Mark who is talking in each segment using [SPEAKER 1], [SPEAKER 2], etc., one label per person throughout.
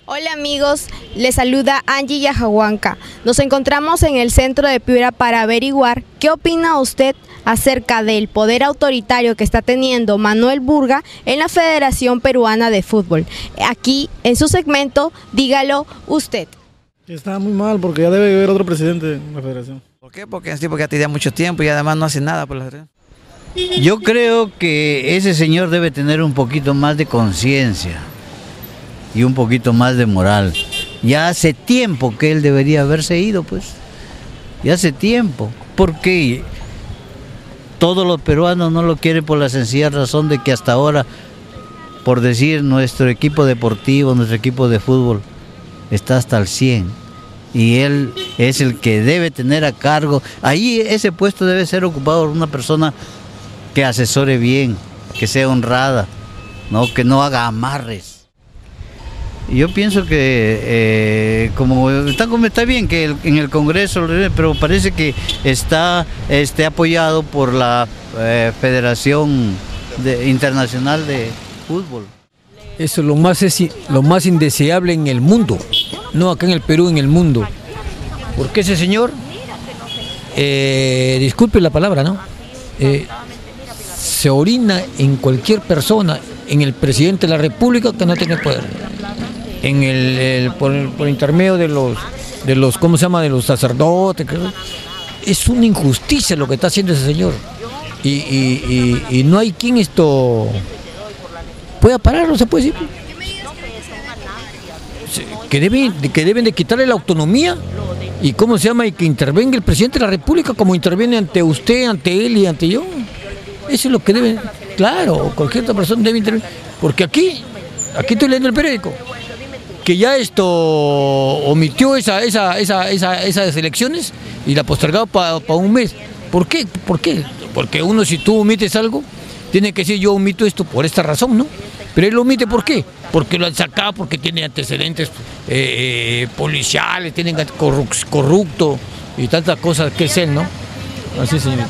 [SPEAKER 1] Hola amigos, les saluda Angie Yajahuanca. Nos encontramos en el centro de Piura para averiguar qué opina usted acerca del poder autoritario que está teniendo Manuel Burga en la Federación Peruana de Fútbol. Aquí, en su segmento, dígalo usted.
[SPEAKER 2] Está muy mal porque ya debe haber otro presidente en la federación.
[SPEAKER 3] ¿Por qué? Porque es tipo que ya tenía mucho tiempo y además no hace nada por la federación.
[SPEAKER 4] Yo creo que ese señor debe tener un poquito más de conciencia y un poquito más de moral. Ya hace tiempo que él debería haberse ido, pues. Ya hace tiempo. Porque todos los peruanos no lo quieren por la sencilla razón de que hasta ahora, por decir, nuestro equipo deportivo, nuestro equipo de fútbol, está hasta el 100. Y él es el que debe tener a cargo. Ahí ese puesto debe ser ocupado por una persona que asesore bien, que sea honrada, ¿no? Que no haga amarres. Yo pienso que está bien que en el Congreso, pero parece que está apoyado por la Federación Internacional de Fútbol.
[SPEAKER 5] Eso es lo más indeseable en el mundo, no acá en el Perú, en el mundo. Porque ese señor, disculpe la palabra, ¿no? Se orina en cualquier persona, en el presidente de la República que no tiene poder. Por intermedio de los ¿cómo se llama? De los sacerdotes. Es una injusticia lo que está haciendo ese señor. Y no hay quien esto pueda pararlo, se puede decir. Que deben de quitarle la autonomía y ¿cómo se llama? Y que intervenga el presidente de la República como interviene ante usted, ante él y ante yo. Eso es lo que debe, claro, cualquier otra persona debe intervenir. Porque aquí estoy leyendo el periódico, que ya esto omitió esas elecciones y la postergado para un mes. ¿Por qué? Porque uno, si tú omites algo, tiene que decir yo omito esto por esta razón, ¿no? Pero él lo omite, ¿por qué? Porque lo han sacado, porque tiene antecedentes policiales, tienen corrupto y tantas cosas que es él, ¿no? Así, señorita.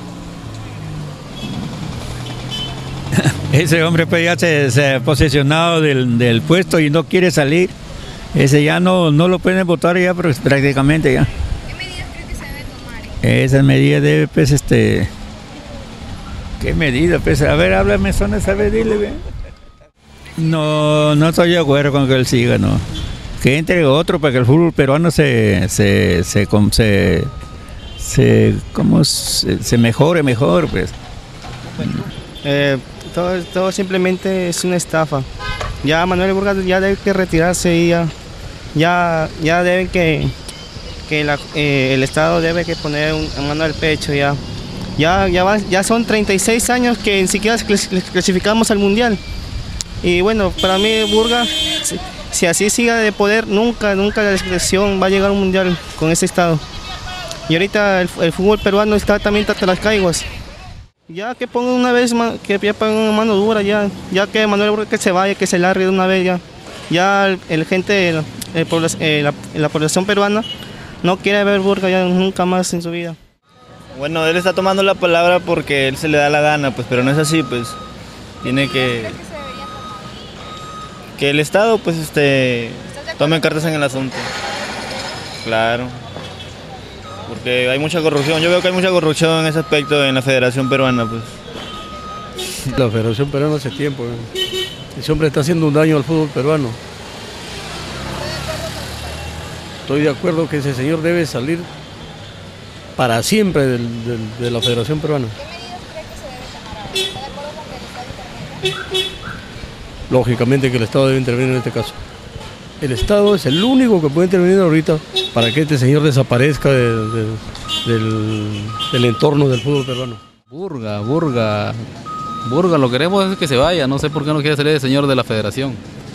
[SPEAKER 6] Ese hombre pues ya se ha posesionado del puesto y no quiere salir. Ese ya no lo pueden votar ya prácticamente ya.
[SPEAKER 1] ¿Qué medidas cree que se debe tomar?
[SPEAKER 6] Esa medida debe pues ¿qué medida? Pues a ver, háblame, sabe, dile bien. No estoy de acuerdo con que él siga, no. Que entre otro para que el fútbol peruano se mejore, pues.
[SPEAKER 7] Todo simplemente es una estafa. Ya Manuel Burga ya debe que retirarse y ya debe que el Estado debe que poner una mano al pecho ya. Ya son 36 años que ni siquiera clasificamos al Mundial. Y bueno, para mí Burga, si así siga de poder, nunca la selección va a llegar a un Mundial con ese Estado. Y ahorita el fútbol peruano está también hasta las caiguas. Ya que pongan una vez, que ya pongan una mano dura, ya que Manuel Burga que se vaya, que se largue de una vez ya. Ya la población peruana no quiere ver Burga ya nunca más en su vida.
[SPEAKER 8] Bueno, él está tomando la palabra porque él se le da la gana, pues, pero no es así, pues. Tiene que el Estado, pues, tome cartas en el asunto. Claro. Porque hay mucha corrupción, yo veo que hay mucha corrupción en ese aspecto en la Federación Peruana, pues.
[SPEAKER 2] La Federación Peruana hace tiempo, ese hombre está haciendo un daño al fútbol peruano. Estoy de acuerdo que ese señor debe salir para siempre de la Federación Peruana.
[SPEAKER 1] ¿Qué medidas cree que se debe tomar? ¿Está de acuerdo con que el Estado intervenga?
[SPEAKER 2] Lógicamente que el Estado debe intervenir en este caso. El Estado es el único que puede intervenir ahorita para que este señor desaparezca del entorno del fútbol peruano.
[SPEAKER 9] Burga, lo queremos es que se vaya, no sé por qué no quiere salir el señor de la federación.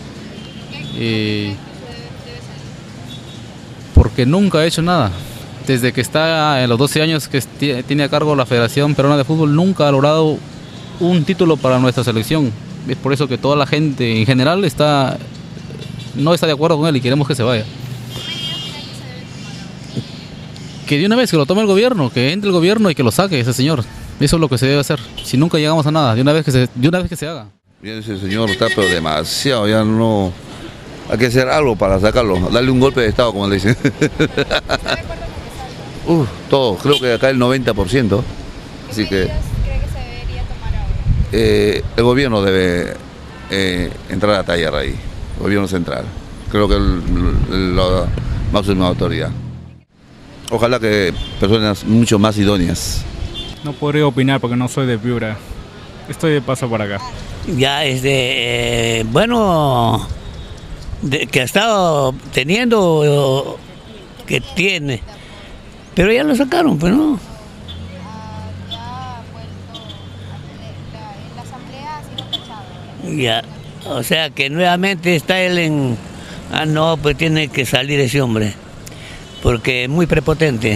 [SPEAKER 9] Porque nunca ha hecho nada. Desde que está en los 12 años que tiene a cargo la Federación Peruana de Fútbol, nunca ha logrado un título para nuestra selección. Es por eso que toda la gente en general no está de acuerdo con él y queremos que se vaya. Que de una vez que lo tome el gobierno, que entre el gobierno y que lo saque ese señor. Eso es lo que se debe hacer. Si nunca llegamos a nada, de una vez que se haga.
[SPEAKER 10] Bien, ese señor está pero demasiado, ya no Hay que hacer algo para sacarlo, darle un golpe de estado, como le dicen. Todo, creo que acá el 90%. Así que,
[SPEAKER 1] cree que se debería tomar ahora?
[SPEAKER 10] el gobierno debe entrar a tallar ahí, el gobierno central. Creo que la máxima autoridad. Ojalá que personas mucho más idóneas.
[SPEAKER 11] No podría opinar porque no soy de Piura. Estoy de paso por acá.
[SPEAKER 12] Ya bueno, que ha estado teniendo, que tiene, pero ya lo sacaron, pero no.
[SPEAKER 1] La asamblea ha sido tachada.
[SPEAKER 12] Ya, o sea que nuevamente está él en... Ah, no, pues tiene que salir ese hombre, porque es muy prepotente.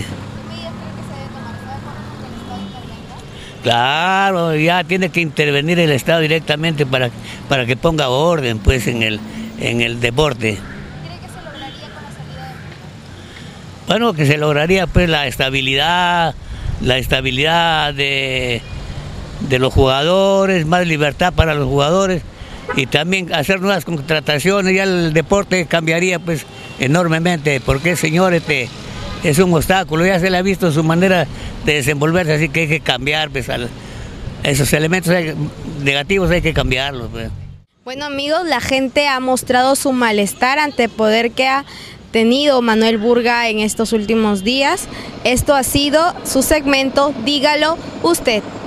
[SPEAKER 12] Claro, ya tiene que intervenir el Estado directamente para que ponga orden pues en el deporte.
[SPEAKER 1] ¿Cree que se lograría con la salida de...
[SPEAKER 12] Bueno, que se lograría pues la estabilidad de los jugadores, más libertad para los jugadores y también hacer nuevas contrataciones. Ya el deporte cambiaría pues enormemente, porque el señor es un obstáculo, ya se le ha visto su manera de desenvolverse, así que hay que cambiar pues, esos elementos negativos, hay que cambiarlos pues.
[SPEAKER 1] Bueno amigos, la gente ha mostrado su malestar ante el poder que ha tenido Manuel Burga en estos últimos días. Esto ha sido su segmento Dígalo Usted.